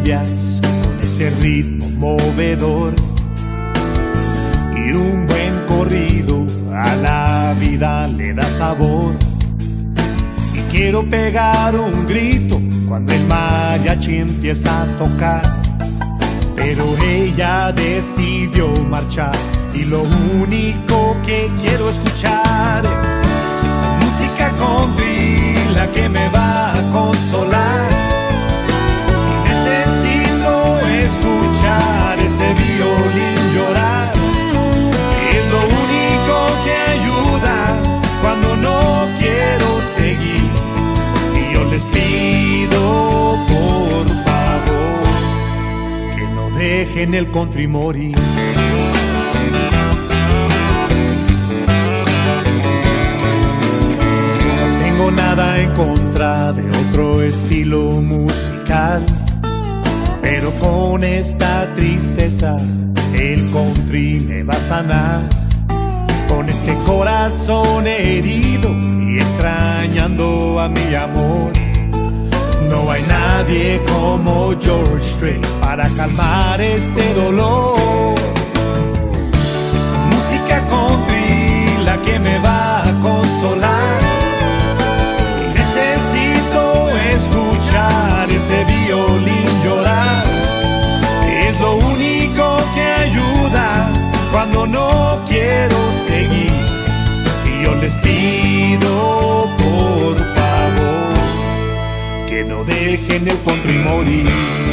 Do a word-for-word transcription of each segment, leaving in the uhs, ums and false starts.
cumbias con ese ritmo movedor y un buen corrido a la vida le da sabor. Y quiero pegar un grito cuando el mariachi empieza a tocar, pero ella decidió marchar y lo único que quiero escuchar es música country, la que me va a consolar. Y necesito escuchar ese violín llorar. Es lo único que ayuda cuando no quiero seguir. Y yo les pido por favor que no dejen el country morir. Nada en contra de otro estilo musical, pero con esta tristeza el country me va a sanar. Con este corazón herido y extrañando a mi amor, no hay nadie como George Strait para calmar este dolor. Música country, la que me va a consolar. Ese violín llorar es lo único que ayuda cuando no quiero seguir. Y yo les pido por favor que no dejen el country morir.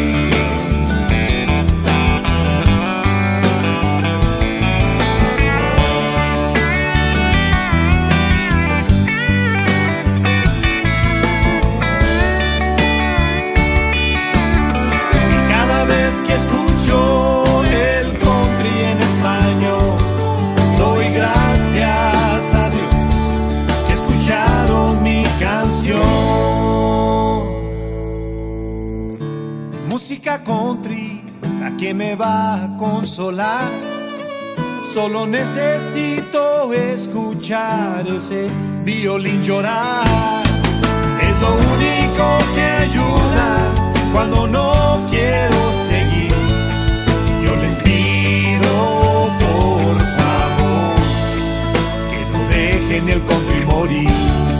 Música country, la que me va a consolar. Solo necesito escuchar ese violín llorar. Es lo único que ayuda cuando no quiero seguir. Y yo les pido por favor que no dejen el country morir.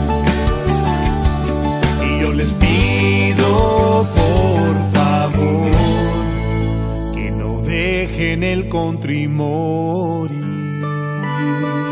Y yo les pido por favor que no dejen el country morir.